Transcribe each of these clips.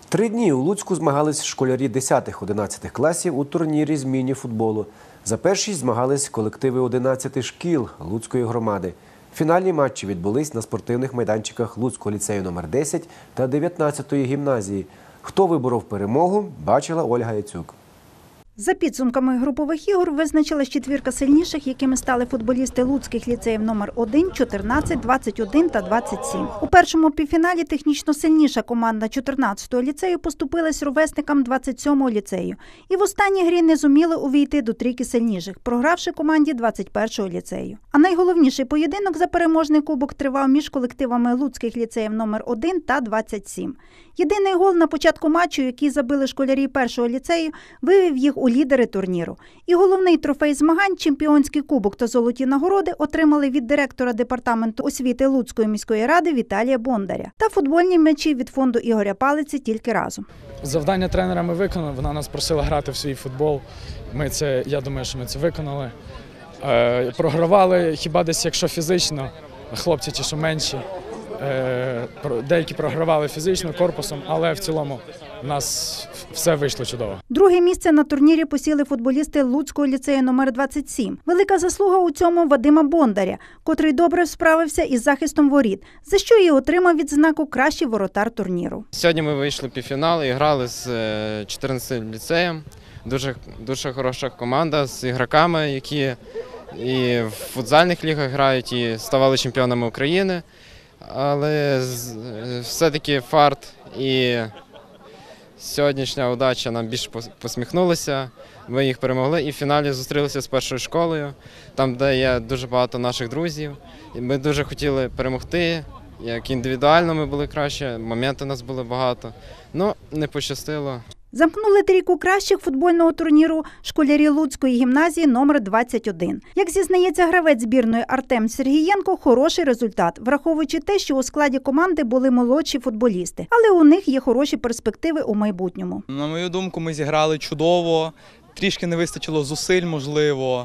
3 дні у Луцьку змагались школярі 10-11 класів у турнірі з міні-футболу. За першість змагались колективи 11 шкіл Луцької громади. Фінальні матчі відбулись на спортивних майданчиках Луцького ліцею номер 10 та 19-ї гімназії. Хто виборов перемогу, бачила Ольга Яцюк. За підсумками групових ігор визначилась четвірка сильніших, якими стали футболісти луцьких ліцеїв номер 1, 14, 21 та 27. У першому півфіналі технічно сильніша команда 14-го ліцею поступилась ровесникам 27-го ліцею. І в останній грі не зуміли увійти до трійки сильніших, програвши команді 21-го ліцею. А найголовніший поєдинок за переможний кубок тривав між колективами луцьких ліцеїв номер 1 та 27. Єдиний гол на початку матчу, який забили школярі першого ліцею, вивів їх у лідери турніру. І головний трофей змагань – чемпіонський кубок та золоті нагороди – отримали від директора департаменту освіти Луцької міської ради Віталія Бондаря та футбольні м'ячі від фонду Ігоря Палиці «Тільки разом». Завдання тренера ми виконали, вона нас просила грати в свій футбол. Я думаю, що ми це виконали. Програвали хіба десь, якщо фізично, хлопці ті, що менші. Деякі програвали фізично, корпусом, але в цілому в нас все вийшло чудово. Друге місце на турнірі посіли футболісти Луцького ліцею номер 27. Велика заслуга у цьому Вадима Бондаря, котрий добре справився із захистом воріт, за що і отримав відзнаку «Кращий воротар турніру». Сьогодні ми вийшли в півфінал і грали з 14-м ліцеєм. Дуже хороша команда з ігроками, які і в футзальних лігах грають, і ставали чемпіонами України. Але все-таки фарт і сьогоднішня удача нам більше посміхнулася. Ми їх перемогли і в фіналі зустрілися з першою школою, там, де є дуже багато наших друзів. І ми дуже хотіли перемогти, як індивідуально ми були краще, моментів у нас було багато, але не пощастило. Замкнули трійку кращих футбольного турніру школярі Луцької гімназії номер 21. Як зізнається гравець збірної Артем Сергієнко, хороший результат, враховуючи те, що у складі команди були молодші футболісти. Але у них є хороші перспективи у майбутньому. На мою думку, ми зіграли чудово, трішки не вистачило зусиль, можливо.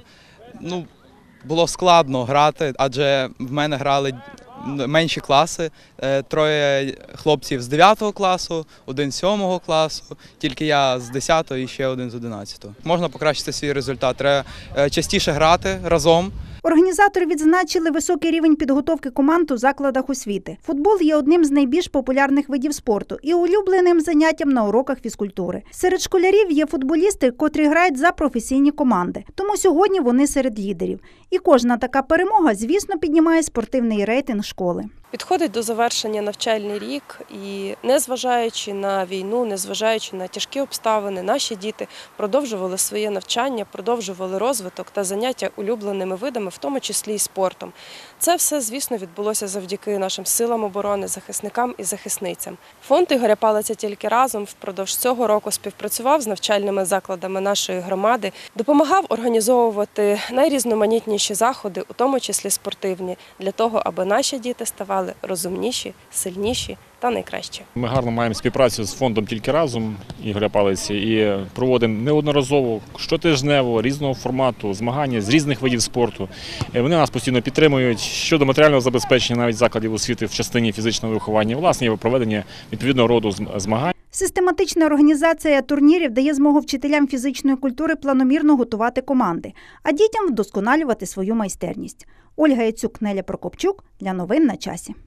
Було складно грати, адже в мене грали менші класи, 3 хлопців з 9 класу, 1 з 7 класу, тільки я з 10 і ще 1 з 11. Можна покращити свій результат, треба частіше грати разом. Організатори відзначили високий рівень підготовки команд у закладах освіти. Футбол є одним з найбільш популярних видів спорту і улюбленим заняттям на уроках фізкультури. Серед школярів є футболісти, котрі грають за професійні команди. Тому сьогодні вони серед лідерів. І кожна така перемога, звісно, піднімає спортивний рейтинг школи. Підходить до завершення навчальний рік і, незважаючи на війну, незважаючи на тяжкі обставини, наші діти продовжували своє навчання, продовжували розвиток та заняття улюбленими видами, в тому числі і спортом. Це все, звісно, відбулося завдяки нашим силам оборони, захисникам і захисницям. Фонд Ігоря Палиця «Тільки разом» впродовж цього року співпрацював з навчальними закладами нашої громади, допомагав організовувати найрізноманітніші заходи, у тому числі спортивні, для того, аби наші діти ставали розумніші, сильніші та найкращі. Ми гарно маємо співпрацю з фондом «Тільки разом» Ігоря Палиці і проводимо неодноразово, щотижнево, різного формату, змагання з різних видів спорту. Вони нас постійно підтримують щодо матеріального забезпечення навіть закладів освіти в частині фізичного виховання, власне, проведення відповідного роду змагань. Систематична організація турнірів дає змогу вчителям фізичної культури планомірно готувати команди, а дітям вдосконалювати свою майстерність. Ольга Яцюк, Неля Прокопчук. Для новин на часі.